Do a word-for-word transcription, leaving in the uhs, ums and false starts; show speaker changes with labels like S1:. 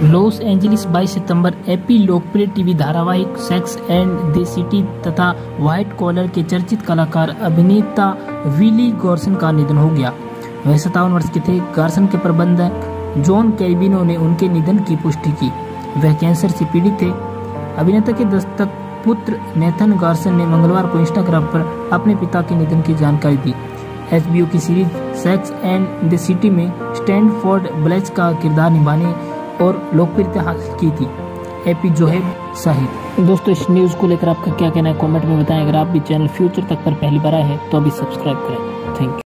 S1: Loss Angeles बाईस सितंबर AP लोकप्रिय टीवी धारावाहिक सेक्स एंड द सिटी तथा व्हाइट कॉलर के चर्चित कलाकार अभिनेता विली गार्सन का निधन हो गया। वह सत्तावन वर्ष के थे। गार्सन के प्रबंधक जॉन कैबिनो ने उनके निधन की पुष्टि की। वह कैंसर से पीड़ित थे। अभिनेता के दस्तक पुत्र नेथन गार्सन ने मंगलवार को इंस्टाग्राम पर अपने पिता के निधन की जानकारी दी। एचबीओ की series Sex and the City में स्टैनफोर्ड ब्लेच का किरदार निभाने और लोकप्रियता हासिल की थी। एपी जोहेब शाहिद। दोस्तों, इस न्यूज़ को लेकर आपका क्या कहना है कमेंट में बताएं। अगर आप भी चैनल फ्यूचर तक पर पहली बार आए हैं तो अभी सब्सक्राइब करें। Thank you.